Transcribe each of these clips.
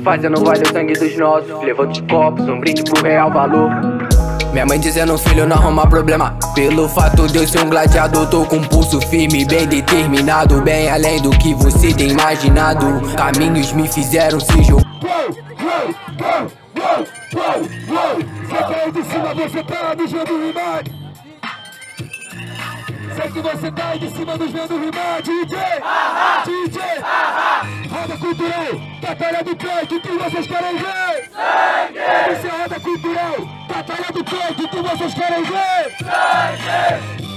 fazendo valer o sangue dos nossos. Levando de copos, um brinde pro real valor. Minha mãe dizendo, filho, não arruma problema. Pelo fato de eu ser um gladiador, tô com um pulso firme, bem determinado, bem além do que você tem imaginado. Caminhos me fizeram se jogar. Você caiu de cima, você tá nos vendo rimar. Sei que você tá aí de cima nos vendo rimar. DJ, DJ, roda cultural, batalha do peito, o que vocês querem ver? Sangue! Isso é roda cultural, batalha do peito, o que vocês querem ver? Sangue!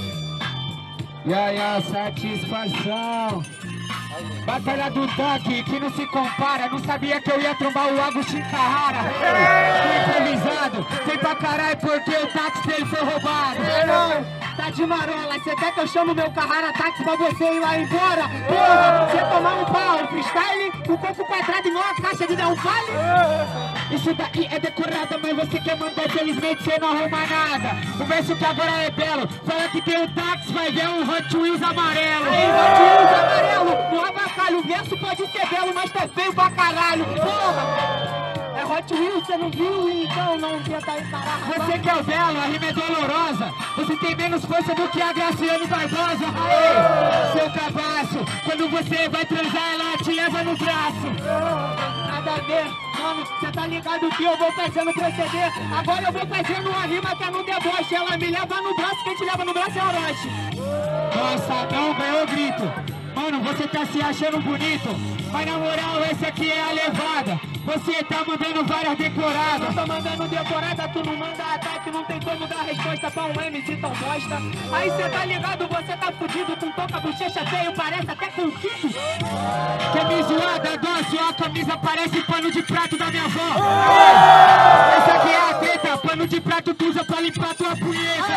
Satisfação. Batalha do tanque, que não se compara. Não sabia que eu ia trombar o Agostinho Carrara. Improvisado, tem pra caralho porque o táxi dele foi roubado. Tá de marola, cê quer que eu chamo meu Carrara táxi pra você ir lá embora? Porra, você tomar um pau, freestyle, o corpo quadrado igual a caixa de Del Valle. Isso daqui é decorada, mas você quer mandar, felizmente cê não arruma nada. O verso que agora é belo, fala que tem um táxi, vai ver um Hot Wheels amarelo. Aí, Hot Wheels amarelo, no abacalho, o verso pode ser belo, mas tá feio pra caralho. Porra! É Hot Wheels, você não viu? Então não tenta encarar. Você que é o belo, a rima é dolorosa. Você tem menos força do que a Graciane Barbosa. Aê, seu cabaço, quando você vai transar, ela te leva no braço. Nada a ver, mano, cê tá ligado que eu vou fazendo proceder. Agora eu vou fazendo uma rima que é no deboche. Ela me leva no braço, quem te leva no braço é o Orochi. Nossa, não ganhou grito. Mano, você tá se achando bonito, mas na moral, esse aqui é a levada. Você tá mandando várias decoradas. Eu tô mandando decorada, tu não manda ataque. Não tem como dar resposta pra um MC tão bosta. Aí cê tá ligado, você tá fudido. Com toca, bochecha feio, parece até com quinto. Quer me zoar, dócil? A camisa parece pano de prato da minha avó. Essa aqui é a treta, pano de prato tu usa pra limpar tua punheta.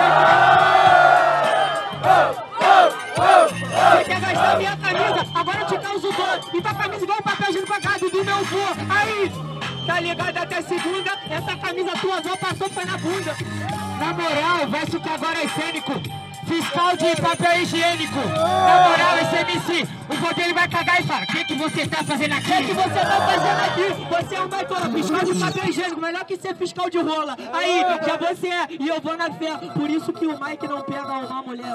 Você quer gastar minha camisa? Agora eu te causo dor. E tua camisa igual o papel higiênico do meu vô. Aí, tá ligado até segunda? Essa camisa tua avó passou foi na bunda. Na moral, verso que agora é cênico. Fiscal de papel higiênico. Na moral, esse MC, o vô dele vai cagar e fala: o que você tá fazendo aqui? O que você tá fazendo aqui? Você é um baitola, fiscal de papel higiênico. Melhor que ser fiscal de rola. Aí, já você é, e eu vou na fé. Por isso que o Mike não pega uma mulher.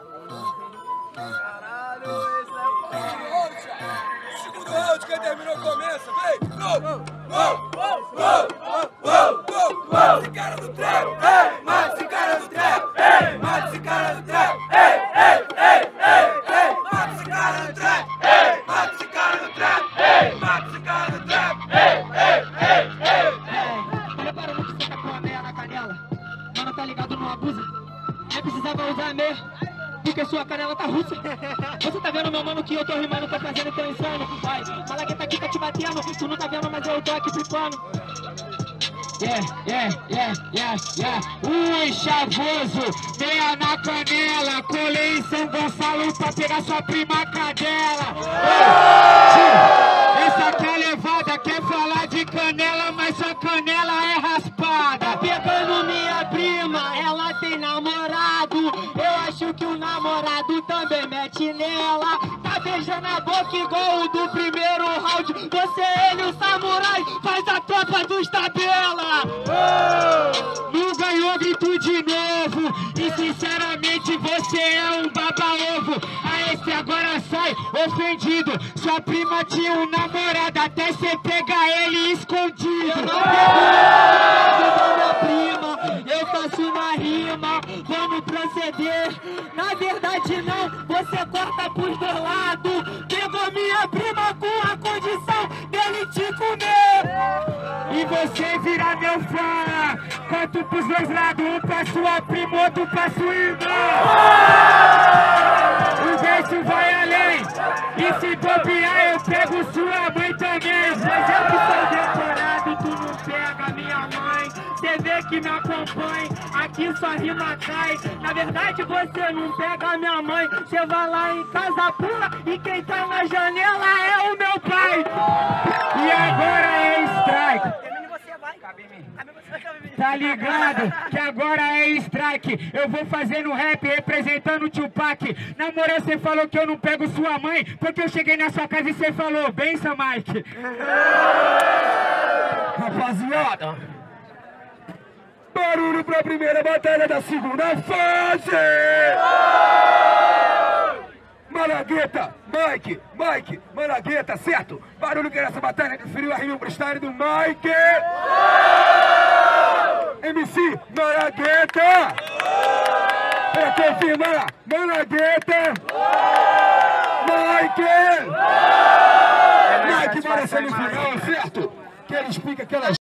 Caralho, esse é o segundo round, quem terminou começa, vem! Mata esse cara do trap! Ei! Mata esse cara do trap! Ei! Mata esse cara do trap! Ei! Mata esse cara do trap! Ei! Mata esse cara do trap! Ei! Mata esse cara do trap! Prepara muito que você tá com a meia na canela. Mano, tá ligado, não abusa. Nem precisava usar meia. Porque sua canela tá russa. Você tá vendo, meu mano, que eu tô rimando, tô fazendo teu insano. Vai, malagueta aqui tá te batendo. Tu não tá vendo, mas eu tô aqui flipando. Ui, chavoso, meia na canela. Colei em São Gonçalo pra pegar sua prima cadela. Essa aqui é levada, quer falar de canela, mas sua canela é raspada. Tá pegando minha prima, ela tem namorado. Eu acho que o namorado também mete nela. Tá beijando a boca igual o do primeiro round. Você, ele, o samurai, faz a tropa dos tabela. Não ganhou grito de novo. E sinceramente você é um baba-ovo. A esse agora sai ofendido. Sua prima tinha um namorado, até cê pegar ele escondido. Eu não pego minha prima, eu faço na rima. Vamos proceder. Na verdade não, você corta pros dois lados. Pegou minha prima com a condição dele te comer. E você vira meu fã. Canto pros dois lados, um pra sua prima, outro pra sua irmã. O verso vai além. E se bobear eu pego sua mãe também. Mas eu que sou decorado, tu não pega minha mãe. Cê vê que me acompanha, aqui sua rima cai. Na verdade você não pega minha mãe. Cê vai lá em casa pula e quem tá na janela é o meu pai. E agora é strike. Cabe em mim. Tá ligado? Que agora é strike. Eu vou fazendo rap representando o Tupac. Na moral, você falou que eu não pego sua mãe, porque eu cheguei na sua casa e você falou, benção, Mike. Rapaziada, barulho pra primeira batalha da segunda fase! Malagueta, Mike, Malagueta, certo? Barulho que nessa batalha preferiu a rima freestyle do Mike! MC Malagueta! Pra confirmar, Malagueta! Mike! Mike para a semifinal, certo? Que ele explica aquelas